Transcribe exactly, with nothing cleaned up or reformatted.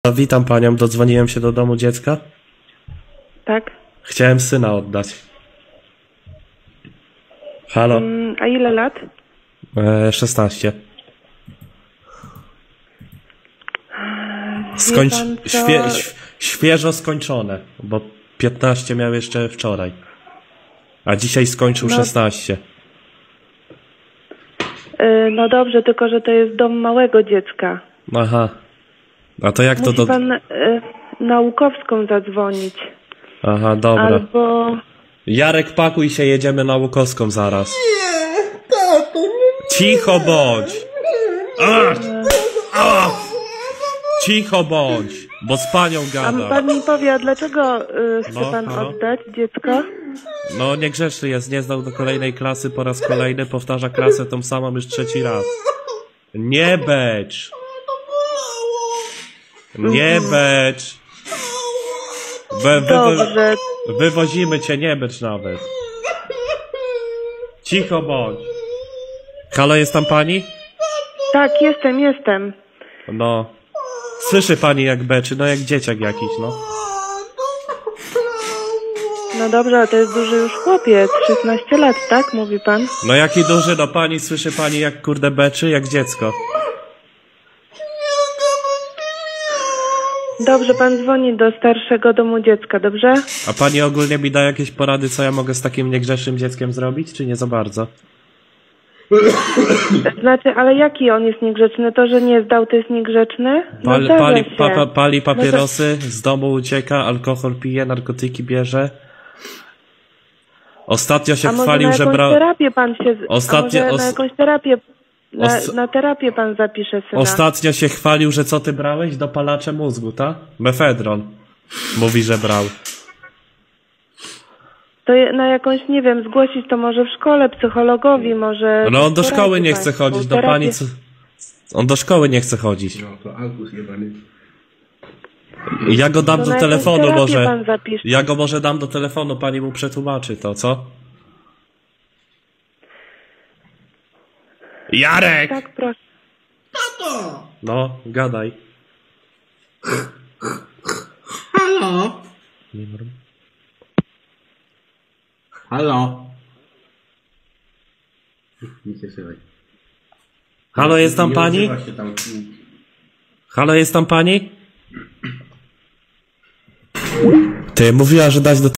Witam panią, dodzwoniłem się do domu dziecka. Tak. Chciałem syna oddać. Halo? Mm, a ile lat? E, szesnaście. Skończ... pan co? Świe... Świeżo skończone, bo piętnaście miał jeszcze wczoraj. A dzisiaj skończył No. szesnaście. Yy, no dobrze, tylko że to jest dom małego dziecka. Aha. A to jak to Musi do... pan yy, naukowską zadzwonić. Aha, dobra. Albo... Jarek, pakuj się, jedziemy na Łukowską zaraz. Nie, tato, nie. Cicho bądź! Ach! Ach! Cicho bądź, bo z panią A gada. pan mi powie, a dlaczego yy, chce No, pan halo? oddać dziecko? No niegrzeczny jest, nie zdał do kolejnej klasy po raz kolejny, powtarza klasę tą samą już trzeci raz. Nie becz! Nie becz! We, wy, wy, Dobrze. wywozimy cię, nie becz nawet. Cicho bądź. Halo, jest tam pani? Tak, jestem, jestem. No. Słyszy pani jak beczy, no jak dzieciak jakiś, no. No dobrze, ale to jest duży już chłopiec. szesnaście lat, tak? Mówi pan? No jaki duży, no pani, słyszy pani jak kurde beczy, jak dziecko. Dobrze, pan dzwoni do starszego domu dziecka, dobrze? A pani ogólnie mi da jakieś porady, co ja mogę z takim niegrzecznym dzieckiem zrobić, czy nie za bardzo? Znaczy, ale jaki on jest niegrzeczny? To, że nie zdał, to jest niegrzeczny? No Pali, zdarza pali, się. pa, pa, pali No papierosy, z domu ucieka, alkohol pije, narkotyki bierze. Ostatnio się A może chwalił, na że jakąś brał... terapię pan się... Ostatnio- A może os- na jakąś terapię... Na, os- na terapię pan zapisze syna. Ostatnio się chwalił, że co ty brałeś? Dopalacze mózgu, tak? Mefedron. Mówi, że brał. To je, na jakąś, nie wiem, zgłosić to może w szkole, psychologowi, może... No on do szkoły terapię nie chce pańską, chodzić, do terapię. pani co... On do szkoły nie chce chodzić. No to Alkus jebany. Ja go dam To do na telefonu jakąś terapię może. pan zapisze. Ja go może dam do telefonu, pani mu przetłumaczy to, co? Jarek! Tak, proszę. No, gadaj. Halo? Nie mrugaj. Halo? Nie się słychać. Halo, jest tam Nie pani? używa się tam. Halo, jest tam pani? Ty, mówiła, że dać do